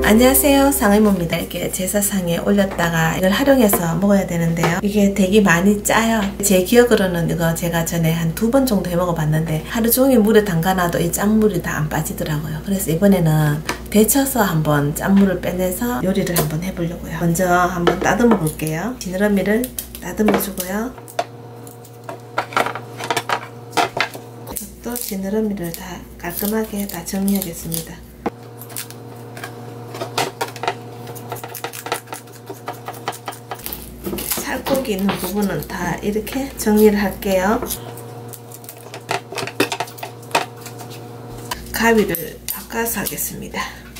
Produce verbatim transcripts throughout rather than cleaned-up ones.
안녕하세요, 상의모입니다. 이렇게 제사상에 올렸다가 이걸 활용해서 먹어야 되는데요. 이게 되게 많이 짜요. 제 기억으로는 이거 제가 전에 한 두 번 정도 해 먹어봤는데 하루 종일 물에 담가놔도 이 짠물이 다 안 빠지더라고요. 그래서 이번에는 데쳐서 한번 짠물을 빼내서 요리를 한번 해보려고요. 먼저 한번 따듬어 볼게요. 지느러미를 따듬어 주고요. 또 지느러미를 다 깔끔하게 다 정리하겠습니다. 살코기 있는 부분은 다 이렇게 정리를 할게요. 가위를 바꿔서 하겠습니다.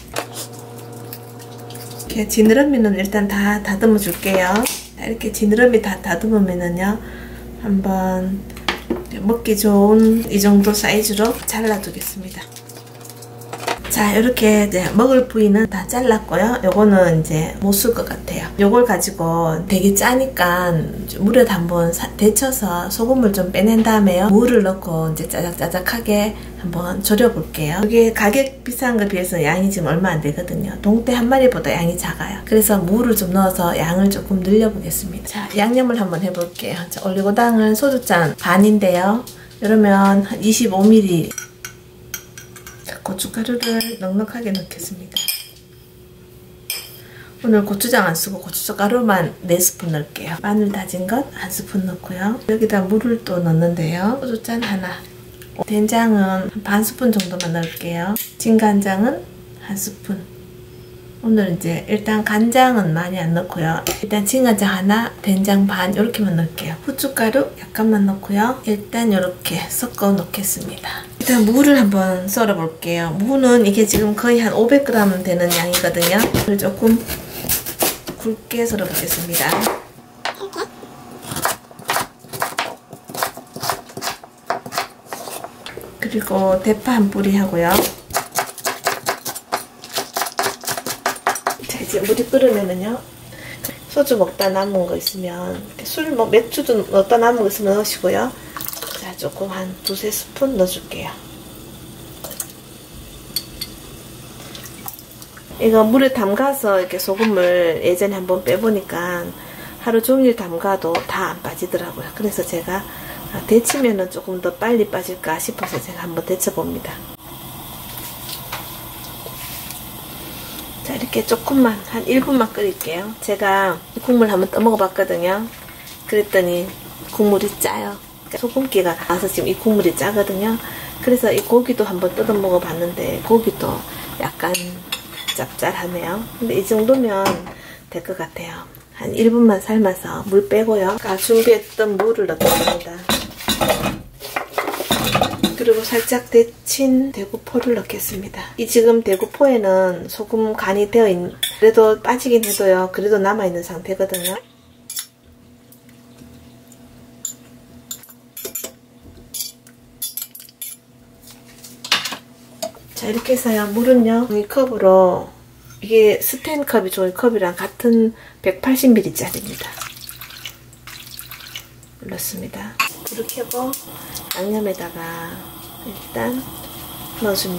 이렇게 지느러미는 일단 다 다듬어 줄게요. 이렇게 지느러미 다 다듬으면은요, 한번 먹기 좋은 이 정도 사이즈로 잘라 두겠습니다. 자, 이렇게 이제 먹을 부위는 다 잘랐고요. 요거는 이제 못 쓸 것 같아요. 요걸 가지고 되게 짜니까 물에 한번 데쳐서 소금을 좀 빼낸 다음에요, 물을 넣고 이제 짜작짜작하게 한번 졸여 볼게요. 이게 가격 비싼 거에 비해서 양이 지금 얼마 안 되거든요. 동태 한 마리보다 양이 작아요. 그래서 물을 좀 넣어서 양을 조금 늘려 보겠습니다. 자, 양념을 한번 해볼게요. 자, 올리고당은 소주잔 반인데요. 이러면 한 이십오 밀리리터. 고춧가루를 넉넉하게 넣겠습니다. 오늘 고추장 안 쓰고 고춧가루만 네 스푼 넣을게요. 마늘 다진 것 한 스푼 넣고요. 여기다 물을 또 넣는데요. 소주잔 하나. 된장은 반 스푼 정도만 넣을게요. 진간장은 한 스푼. 오늘 이제 일단 간장은 많이 안 넣고요. 일단 진간장 하나, 된장 반 이렇게만 넣을게요. 후춧가루 약간만 넣고요. 일단 이렇게 섞어 놓겠습니다. 일단 무를 한번 썰어 볼게요. 무는 이게 지금 거의 한 오백 그램 되는 양이거든요. 그걸 조금 굵게 썰어 보겠습니다. 그리고 대파 한 뿌리 하고요. 자, 이제 물이 끓으면은요, 소주 먹다 남은 거 있으면, 술, 뭐 맥주도 넣다 남은 거 있으면 넣으시고요. 자, 조금 한 두세 스푼 넣어줄게요. 이거 물에 담가서 이렇게 소금을 예전에 한번 빼보니까 하루 종일 담가도 다 안 빠지더라고요. 그래서 제가 데치면은 조금 더 빨리 빠질까 싶어서 제가 한번 데쳐봅니다. 자, 이렇게 조금만 한 일 분만 끓일게요. 제가 국물 한번 떠먹어 봤거든요. 그랬더니 국물이 짜요. 그러니까 소금기가 나서 지금 이 국물이 짜거든요. 그래서 이 고기도 한번 뜯어 먹어 봤는데 고기도 약간 짭짤하네요. 근데 이 정도면 될 것 같아요. 한 일 분만 삶아서 물 빼고요. 아까 준비했던 물을 넣겠습니다. 그리고 살짝 데친 대구포를 넣겠습니다. 이 지금 대구포에는 소금 간이 되어 있는, 그래도 빠지긴 해도요, 그래도 남아있는 상태거든요. 자, 이렇게 해서요, 물은요, 종이컵으로, 이게 스텐컵이 종이컵이랑 같은 백팔십 밀리리터 짜리입니다. 넣습니다. 불을 켜고 양념에다가 일단 넣어줍니다.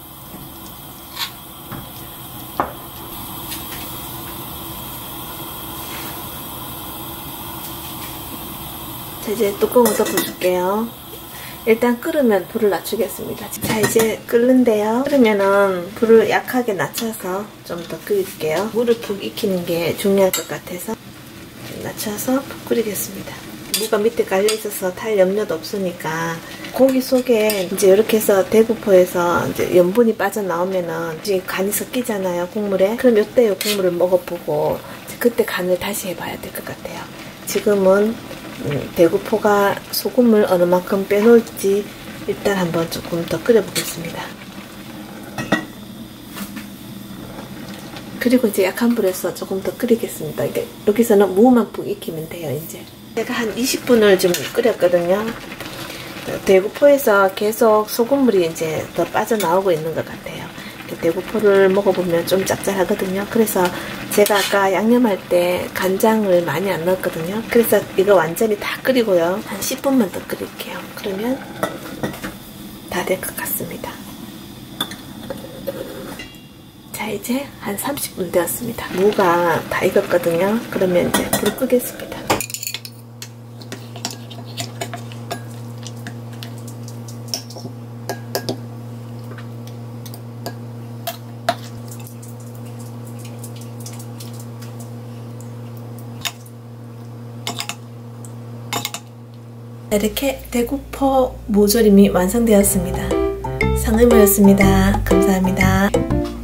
자, 이제 뚜껑을 덮어줄게요. 일단 끓으면 불을 낮추겠습니다. 자, 이제 끓는데요. 끓으면은 불을 약하게 낮춰서 좀 더 끓일게요. 물을 푹 익히는 게 중요할 것 같아서 낮춰서 푹 끓이겠습니다. 무가 밑에 깔려 있어서 탈 염려도 없으니까 고기 속에 이제 이렇게 해서 대구포에서 이제 염분이 빠져나오면은 이제 간이 섞이잖아요, 국물에. 그럼 이때 이 국물을 먹어보고 그때 간을 다시 해봐야 될 것 같아요. 지금은 음, 대구포가 소금을 어느 만큼 빼놓을지 일단 한번 조금 더 끓여보겠습니다. 그리고 이제 약한 불에서 조금 더 끓이겠습니다. 이게 여기서는 무만 푹 익히면 돼요, 이제. 제가 한 이십 분을 좀 끓였거든요. 대구포에서 계속 소금물이 이제 더 빠져나오고 있는 것 같아요. 대구포를 먹어보면 좀 짭짤하거든요. 그래서 제가 아까 양념할 때 간장을 많이 안 넣었거든요. 그래서 이거 완전히 다 끓이고요. 한 십 분만 더 끓일게요. 그러면 다 될 것 같습니다. 자, 자, 이제 한 삼십 분 되었습니다. 무가 다 익었거든요. 그러면 이제 불을 끄겠습니다. 이렇게 대구포 무조림이 완성되었습니다. 상의모였습니다. 감사합니다.